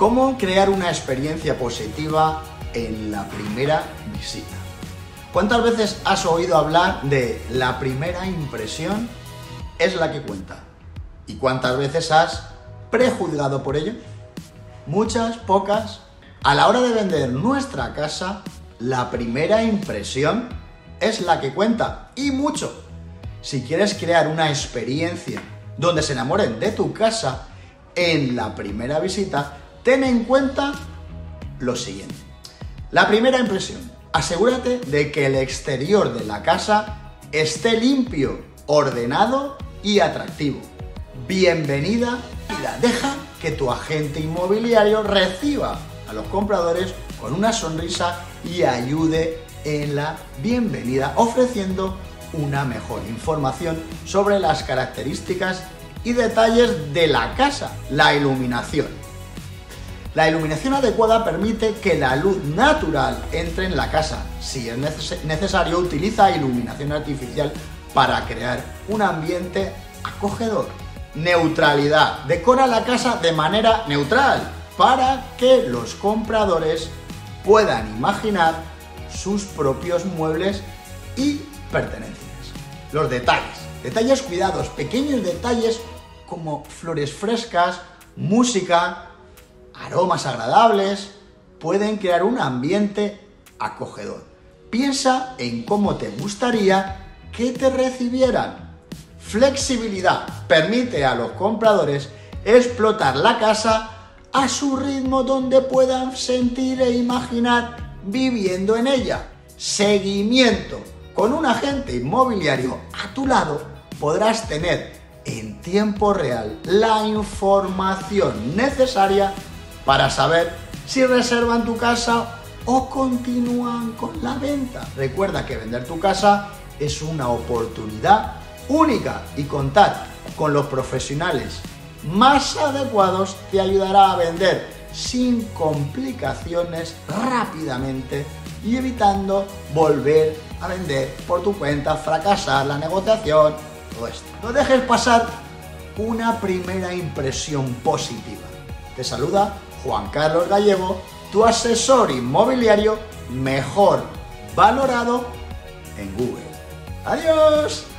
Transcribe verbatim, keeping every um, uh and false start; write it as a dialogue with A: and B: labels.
A: ¿Cómo crear una experiencia positiva en la primera visita? ¿Cuántas veces has oído hablar de la primera impresión es la que cuenta? ¿Y cuántas veces has prejuzgado por ello? Muchas, pocas. A la hora de vender nuestra casa, la primera impresión es la que cuenta, y mucho. Si quieres crear una experiencia donde se enamoren de tu casa en la primera visita, ten en cuenta lo siguiente. La primera impresión. Asegúrate de que el exterior de la casa esté limpio, ordenado y atractivo. Bienvenida. Deja que tu agente inmobiliario reciba a los compradores con una sonrisa y ayude en la bienvenida, ofreciendo una mejor información sobre las características y detalles de la casa. La iluminación. La iluminación adecuada permite que la luz natural entre en la casa. Si es neces- necesario, utiliza iluminación artificial para crear un ambiente acogedor. Neutralidad. Decora la casa de manera neutral para que los compradores puedan imaginar sus propios muebles y pertenencias. Los detalles. Detalles cuidados, pequeños detalles como flores frescas, música, aromas agradables, pueden crear un ambiente acogedor. Piensa en cómo te gustaría que te recibieran. Flexibilidad. Permite a los compradores explotar la casa a su ritmo, donde puedan sentir e imaginar viviendo en ella. Seguimiento. Con un agente inmobiliario a tu lado podrás tener en tiempo real la información necesaria para saber si reservan tu casa o continúan con la venta. Recuerda que vender tu casa es una oportunidad única, y contar con los profesionales más adecuados te ayudará a vender sin complicaciones rápidamente y evitando volver a vender por tu cuenta, fracasar la negociación, todo esto. No dejes pasar una primera impresión positiva. Te saluda Juan Carlos Gallego, tu asesor inmobiliario mejor valorado en Google. ¡Adiós!